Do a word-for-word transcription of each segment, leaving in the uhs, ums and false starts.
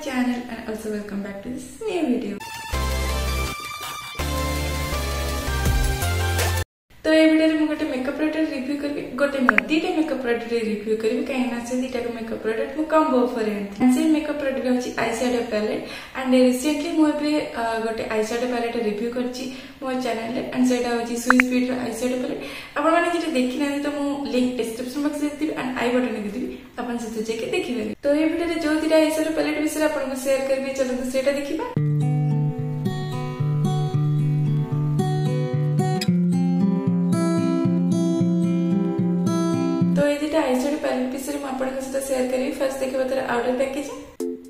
channel and also welcome back to this new video. तो ये video में गोटे मेकअप प्रोडक्ट रिव्यू करी गोटे न दीटा मेकअप प्रोडक्ट रिव्यू करी कहीं से दीटा मेकअप प्रोडक्ट मु कॉम्बो ऑफर एंड से मेकअप प्रोडक्ट होची eye shadow palette and recently मु एबे गोटे आई शैडो पैलेट रिव्यू करची मो चैनल रे एंड सेटा होची Swiss Beauty eye shadow palette आपण माने जे देखि ना तो मु link description box they Devi and I button दे देबी आपण से जेके देखि लेबे। तो ये वीडियो रे जो दीटा आई शैडो पैलेट विषय आपण को शेयर करबी चलो सेटा देखिबा। तो ये दिटा आई शैडो पैलेट विषय में आपन के साथ शेयर करी। फर्स्ट देखिबा तर आउटर पैकेजिंग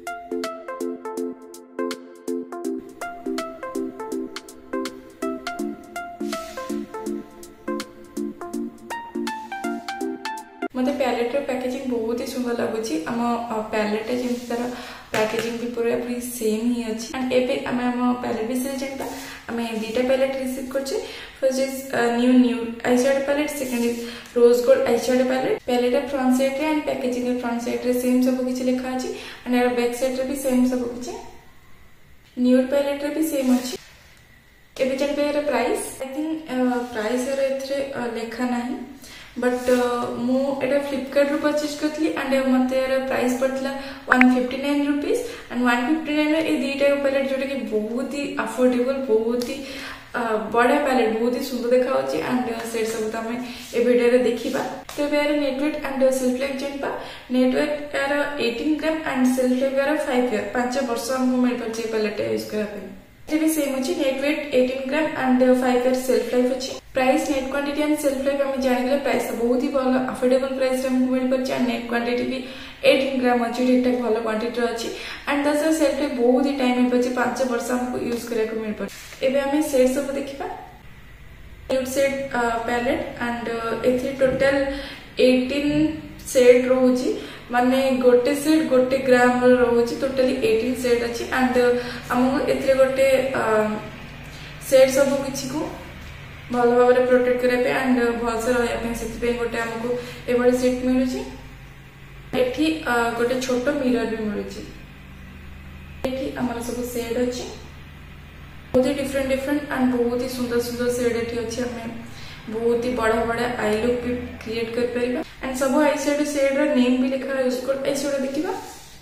मते पैलेट रो पैकेजिंग बहुत ही सुंदर लागुची। हम पैलेट जेम तार पैकेजिंग भी पूरा पूरी सेम ही अछि एंड एबे हम हम पैलेट विषय जानबा। हम दीटा पैलेट रिसीव करछे। First is new new eye shadow palette, second is rose gold eye shadow palette. Palette रे फ्रंट साइड रे एंड पैकेजिंग रे फ्रंट साइड रे सेम सब किछि लिखा अछि एंड यार बैक साइड रे भी सेम सब किछि। न्यूड पैलेट रे भी सेम अछि। एबे जानबे यार प्राइस आई थिंक प्राइस यार एथरे लिखा नाही बट मु एटा फ्लिपकार्ट रू परचेज करथली एंड मते यार प्राइस पड़तला one fifty nine rupees and one fifty nine रे ए दीटा पैलेट जोटा कि बहुत ही अफोर्डेबल बहुत ही बड़ा पैलेट बहुत ही सुंदर देखा होची एंड सेट सब तमे ए वीडियो रे देखिबा। तो यार नेटवेट एंड सेल्फ लाइफ जनपा नेटवेट यार eighteen gram and shelf life यार फाइव ईयर पांच वर्ष हमको मिल परचे पैलेट यूज करा पे। ये भी सेम अछि net weight eighteen gram and five year shelf life अछि। Price net quantity and shelf life हम जानिले प्राइस बहुत ही भलो अफोर्डेबल प्राइस रे हमको मिल परचे एंड नेट क्वांटिटी भी एटीन ग्राम अछि ठीक ठाक भलो क्वांटिटी अछि एंड दस सेल्फ लाइफ बहुत ही टाइम मिल परचे पांच वर्ष हमको यूज करे को मिल पर। एबे हम सेट सब देखिबा। न्यूड सेट पैलेट एंड एथि टोटल एटीन सेट रोची माने गोटे सेट गोटे ग्राम रो रोची टोटली एटीन सेट अछि एंड हमको एथि गोटे सेट सब किछि को भलो भाबरे प्रोटेक्ट करे पे एंड भल से रहया पे सेति पे गोटे हमको एबडे सेट मिलुची। एठी गोटे छोटो मिरर भी मिलुची। एठी हमर सब सेट अछि बहुत ही डिफरेंट डिफरेंट एंड बहुत ही सुंदर सुंदर सेट एठी अछि। हमें बहुत ही बड़ा बड़ा आई लुक भी क्रिएट कर परिबा एंड सब आई शैडो सेट रो नेम भी लिखा है उसको आई शैडो देखिबा।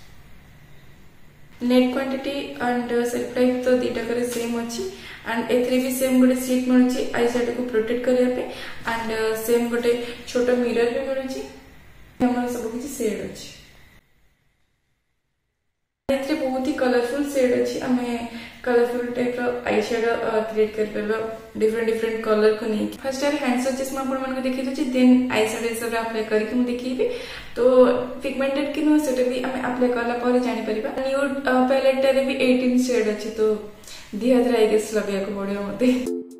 Net quantity and shelf life तो दीटा करे सेम अछि एंड एथरे भी सेम गोटे सीट मिलुची आई शैडो को प्रोटेक्ट करिया पे एंड सेम गोटे छोटो मिरर भी मिलुची। हमर सब किछि सेट अछि। एथरे बहुत ही कलरफुल सेट अछि। हमें कलरफुल टाइप रो आई शैडो क्रिएट कर परबा डिफरेंट डिफरेंट कलर को नहीं। फर्स्ट यार हैंड सर्चेस में आपण मन को देखि दछि देन आई शैडो सब अप्लाई करके हम देखिबे तो पिगमेंटेड कि नो सेट भी हमें अप्लाई करला पर जानि परिबा। न्यूड पैलेट रे भी एटीन शेड अछि तो दिहाद्र आई गेस लगे को पड़ियो मते।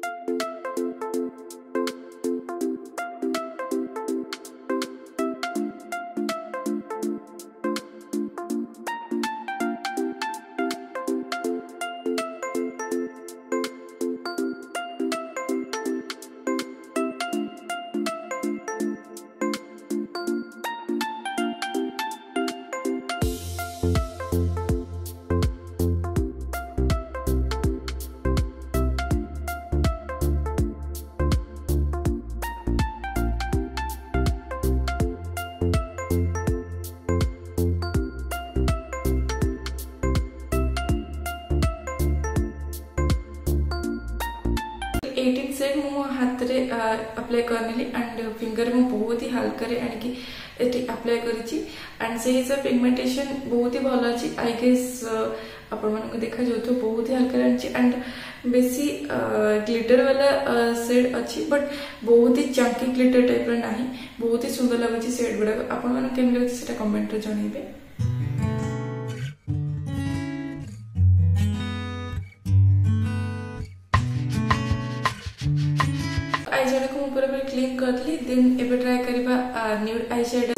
एटीन सेट मो हाथ रे अप्लाई करनेली एंड फिंगर में बहुत ही हल्का रे आनिकी एटी अप्लाई करिछि एंड से हिसाब पिगमेंटेशन बहुत ही भलो अछि। आई गेस आपण मन को देखा जो तो बहुत ही हल्का रहछि एंड बेसी ग्लिटर वाला शेड अछि बट बहुत ही चंकी ग्लिटर टाइप रे नाही बहुत ही सुंदर लागछि शेड गुडा। आपण मन केन लागछि सेटा कमेंट रे जणाइबे। आई शैडो को पूरा पूरा क्लीन करली देन एबे ट्राई करबा न्यूड आई शैडो।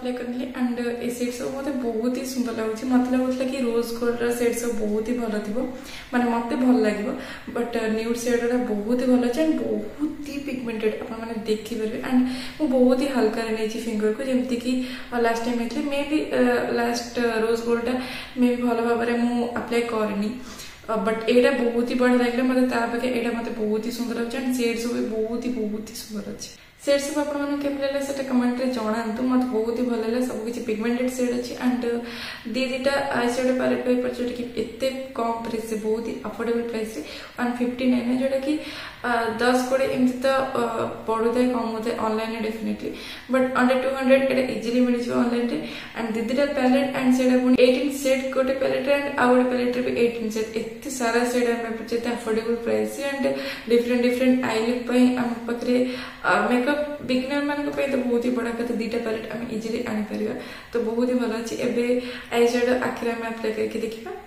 अप्लाई करनी एंड ए सेट सब मत बहुत ही सुंदर लगुच मत लगुला कि रोज गोल्ड सेट सब बहुत ही भल थी माने मत भल लगे बट न्यूड सेड बहुत ही भल अच्छे एंड बहुत ही पिगमेंटेड आपने देखिपारे एंड मुझे बहुत ही हल्का नहीं फिंगर को जमती कि लास्ट टाइम होती मे भी लास्ट रोज गोल्ड मे भी भल भाव में अप्लाई करनी बट एटा बहुत ही बढ़िया लगे मतलब तापाखे एटा मत बहुत ही सुंदर अच्छे एंड सेड सब बहुत ही बहुत ही सुंदर अच्छे सेड सब आपके कमेंट रे जनातु मत बहुत ही भल लगे सब किसी पिगमेंटेड सेड अच्छी एंड दी दीटा आई शेडो पैलेट पेपर जोटा कि एते कम प्राइस से बहुत ही affordable price one fifty nine है जोटा कि दस कोड़े एमती तो पड़ू था कम होता है online definitely but under two hundred एटा इजिली मिल जाए ऑनलाइन रे एंड दी दीटा पैलेट एंड सेड पुणी एटीन सेट गोटे पैलेट एंड आउ गोटे पैलेट भी एटीन सेट एत सारा सेड आम पे affordable price and different different eye look आम पाखे मेकअप बिगिनर मान तो बहुत ही बड़ा कथा दीटा पैलेट आम इजिली आनीपर तो बहुत ही भल अच्छे एवं आई शेडो आखिर आम अप्लाई करके देखा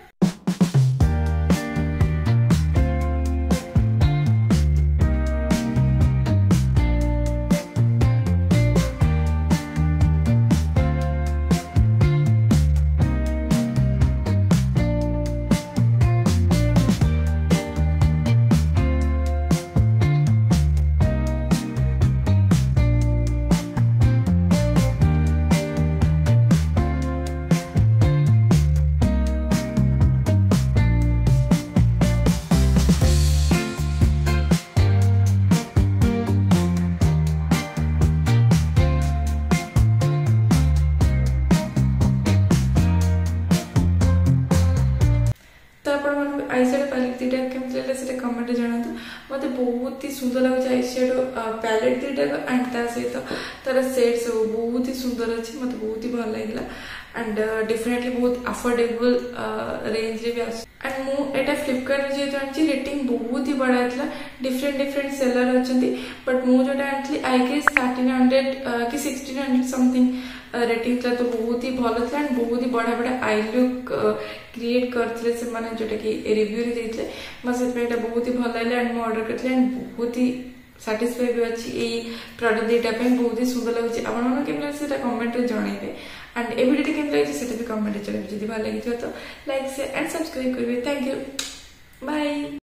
आई शेडो पैलेट दीटा केमती कमेंट जनातु मत बहुत ही सुंदर लगे आई शेडो पैलेट दीटा एंड ता सहित तार सेट सब बहुत ही सुंदर अच्छे मत बहुत ही भल लगे एंड डेफिनेटली बहुत अफोर्डेबल रेंज रे भी आस एंड मुझे फ्लिपकार्ट जेहतु आनी रेटिंग बहुत ही बढ़ा था डिफरेंट डिफरेंट सेलर अच्छा बट मुझे आनी आई गेस थर्टीन हंड्रेड कि सिक्सटीन हंड्रेड समथिंग रेटिंग था तो बहुत ही भल था एंड बहुत ही बड़ा बड़ा आई लुक क्रिएट करते से माने जोटा कि रिव्यू रे देते मत बहुत ही भल लगे एंड मुझे ऑर्डर करते एंड बहुत ही साटिस्फाई भी अच्छी ये प्रोडक्ट दीटा बहुत ही सुंदर लगे आपके कमेंट रे जनइबे एंड ए वीडियो केमती लगे भी कमेंट चलेबे जदि भल लगी तो लाइक शेयर एंड सब्सक्राइब करेंगे थैंक यू बाय।